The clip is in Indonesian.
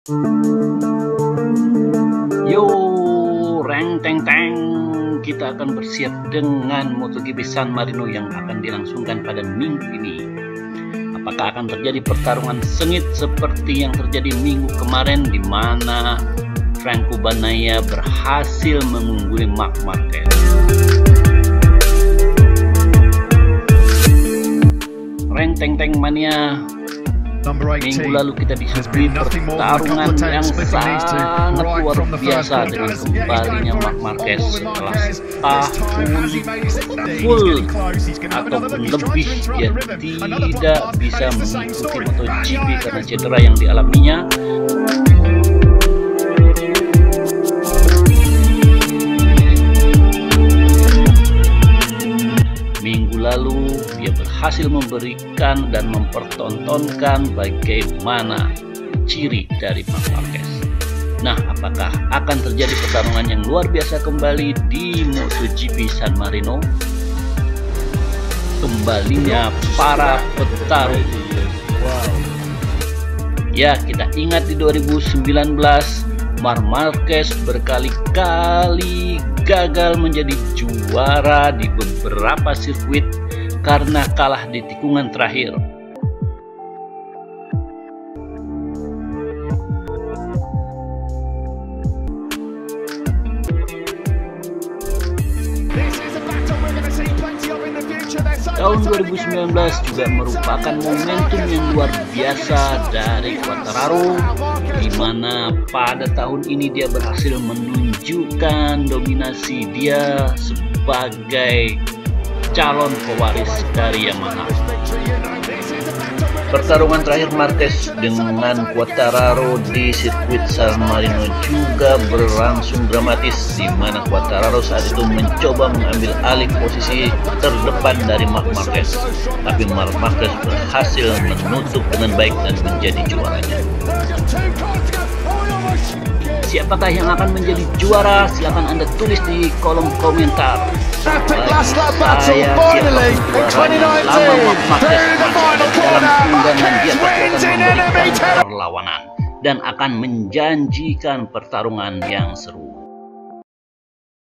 Yo, reng teng teng, kita akan bersiap dengan MotoGP San Marino yang akan dilangsungkan pada minggu ini. Apakah akan terjadi pertarungan sengit seperti yang terjadi minggu kemarin di mana Franco Bagnaia berhasil mengungguli Marc Marquez? Reng teng teng mania, minggu lalu kita disuguhi pertarungan yang sangat luar biasa dengan kembalinya Marc Marquez setelah tahun full ataupun lebih dia tidak bisa mengikuti MotoGP karena cedera yang dialaminya. Minggu lalu dia berhasil memberikan dan mempertontonkan bagaimana ciri dari Marc Marquez. Nah, apakah akan terjadi pertarungan yang luar biasa kembali di MotoGP San Marino? Kembalinya para petarung. Ya, kita ingat di 2019 Marc Marquez berkali-kali gagal menjadi juara di beberapa sirkuit karena kalah di tikungan terakhir. Tahun 2019 juga merupakan momentum yang luar biasa dari Quartararo, di mana pada tahun ini dia berhasil menunjukkan dominasi dia sebagai calon pewaris dari Yamaha. Pertarungan terakhir Marquez dengan Quartararo di sirkuit San Marino juga berlangsung dramatis, di mana Quartararo saat itu mencoba mengambil alih posisi terdepan dari Marc Marquez, tapi Marc Marquez berhasil menutup dengan baik dan menjadi juaranya. Siapakah yang akan menjadi juara? Silahkan Anda tulis di kolom komentar. Saya perlawanan dan akan menjanjikan pertarungan yang seru.